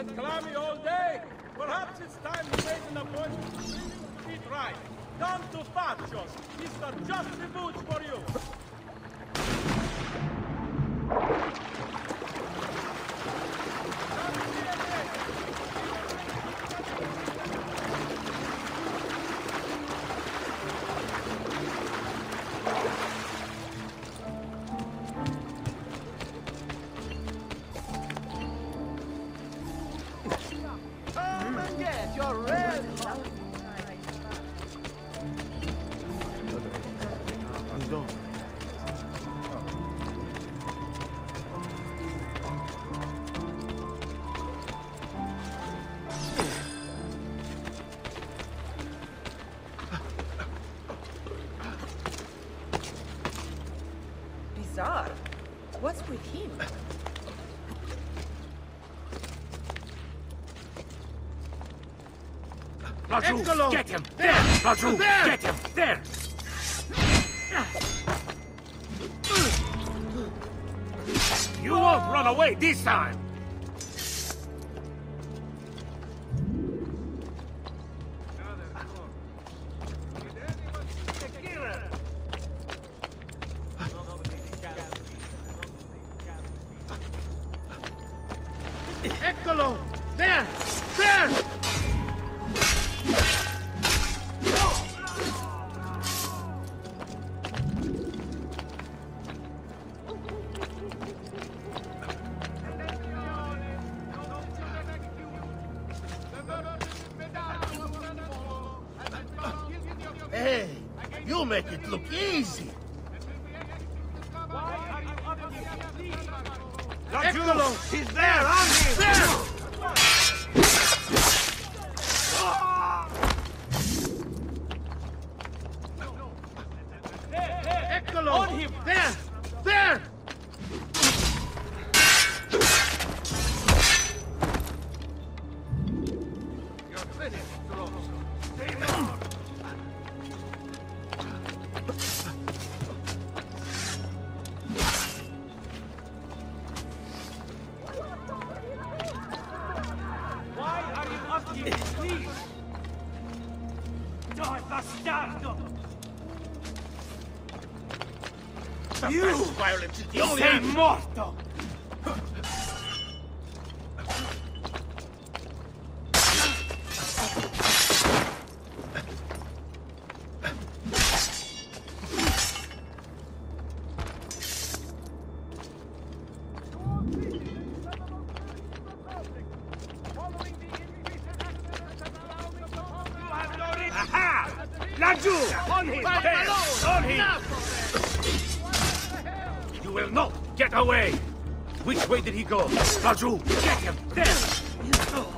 clammy all day. Perhaps it's time to make an appointment to eat right. Come to Pachos. Mr. Just the boots for you. Bizarre. What's with him? Raju, get him! There! Raju, get him! There! You won't run away this time! Eccolo! There! There! Hey, you make it look easy. Raju! He's there! On him! There! Eccolo! On him! There! There! Why are you asking me, please? Dai, bastardo! You! Violence is the only Sei answer. morto! Aha! Raju! On him! There! On him! You will not get away! Which way did he go? Raju, get him! There!